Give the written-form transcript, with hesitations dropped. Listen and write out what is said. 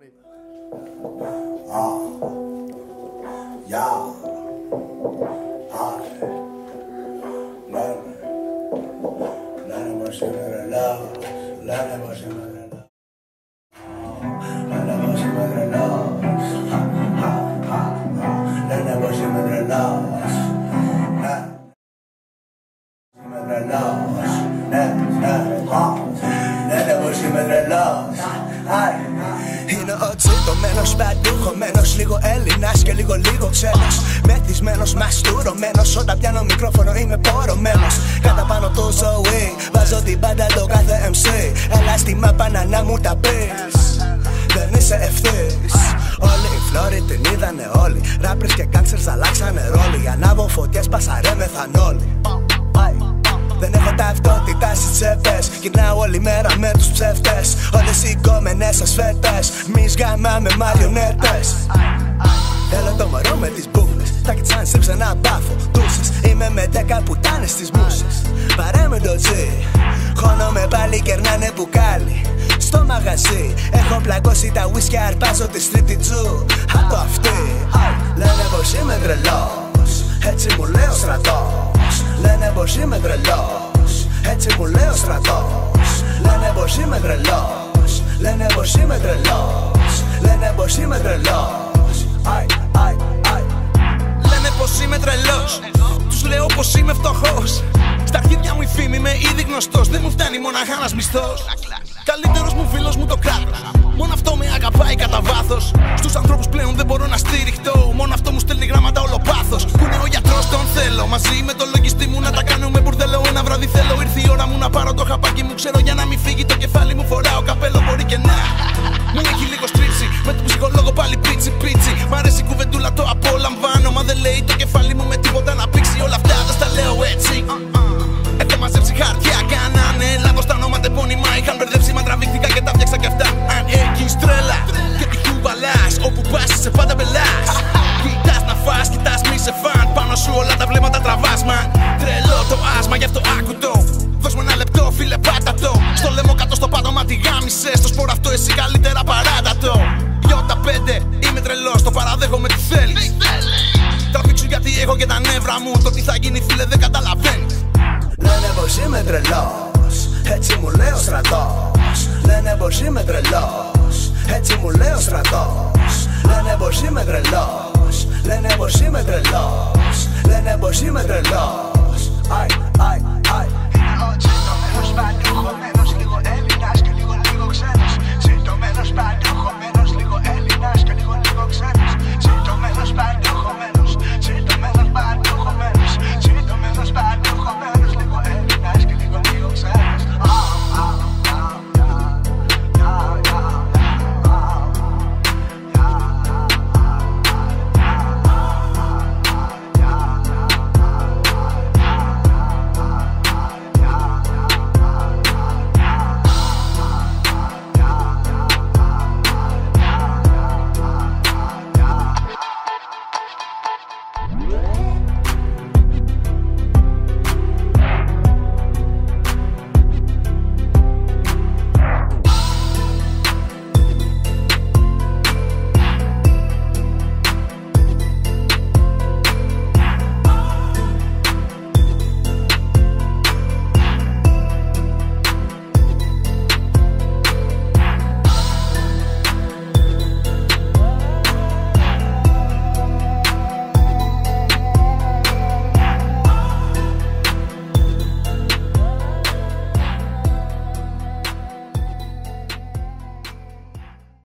Είναι ο τσιτωμένος παντού χωμένος, λίγο Έλληνας και λίγο ξένος. Μεθυσμένος, μαστουρωμένος, όταν πιάνω μικρόφωνο είμαι πορωμένος. Κατά πάνω το ζωή, βάζω την πάντα το κάθε MC. Έλα στη μάπα να μου τα πεις, δεν είσαι ευθύς. Όλοι οι φλόροι την είδανε όλοι, ράπρες και κάνσερς αλλάξανε ρόλοι. Ανάβω φωτιές, πασαρέ μεθανόλοι. Δεν έχω ταυτότητα στις τσέπες, γυρνάω όλη μέρα με τους ψεύτες. Όλες οι κόμενες ασφέτες, μη σγαμάμε μαριονέτες. Θέλω το μωρό με τις μπούκλες, τα κιτσάν σύψε ένα μπάφο, τούσες. Είμαι με 10 πουτάνες στις μουσες, παρέ με το τζι. Χώνομαι πάλι, κερνάνε μπουκάλι στο μαγαζί. Έχω πλακώσει τα ουίσκια, αρπάζω τη στρίτη τζου. Απ' αυτή, λένε πως είμαι τρελός, έτσι μου λέει ο στρατός. Λένε πως είμαι τρελός, έτσι μου λέει ο στρατός. Λένε πως είμαι τρελός, λένε πως είμαι τρελός. Λένε πως είμαι τρελός, λένε πως είμαι τρελός. Τους λέω πως είμαι φτωχός. Στα αρχίδια μου η φήμη είμαι ήδη γνωστός. Δεν μου φτάνει μονάχα ένας μισθός. Καλύτερος μου φίλος μου το κράτος, μόνο αυτό με αγαπάει κατά βάθος. Στους ανθρώπους πλέον δεν μπορώ να στηριχτώ, μόνο αυτό μου στέλνει γράμματα όλο πάθος. Που είναι ο γιατρός τον θέλω, μαζί με τον λογιστή μου να τα κάνουμε μπουρδέλο. Ένα βράδυ θέλω, ήρθε η ώρα μου να πάρω το χαπάκι μου. Ξέρω για να μην φύγει το κεφάλι μου, φοράω καπέλο, μπορεί και να μου έχει λίγο στρίψει. Με τον ψυχολόγο πάλι πίτσι πίτσι. Μ' αρέσει η κουβεντούλα, το απολαμβάνω. Μα δεν λέει το κεφάλι μου με τίποτα να πήξει. Όλα αυτά δεν στα λέω έτσι. Έχω μαζέψει χαρτιά, κάνανε λάθος τα ονόματα επώνυμα. Είχαν μπερδέψει, μα τραβήχθηκα και τα φτιάξα κι αυτά. Αν έχεις τρέλα και τη κουβαλάς, όπου πας σε πάντα μπελάς. Κοιτάς να φας, κοιτάς μη σε φαν. Πάνω σου όλα τα βλέμματα τραβάς, man. Τρελό το άσμα, γι' αυτό άκου το. Δώσ' μου ένα λεπτό, φίλε, πάτα το. Στο λαιμό κάτω στο πάτωμα τη γάμισες. Το σπορ αυτό εσύ καλύτερα παράτα το. Γιώτα 5, είμαι τρελός, το παραδέχομαι τι θέλεις. Τραβήξου γιατί έχω και τα νεύρα μου. Το τι θα γίνει, φίλε, δεν καταλαβαίνεις. Λένε πως είμαι τρελός, έτσι μου λέει ο στρατός. Λένε πως είμαι τρελός, έτσι μου λέει ο στρατός. Λένε πως είμαι τρελός, λένε πως είμαι τρελός. Λένε πως είμαι τρελός,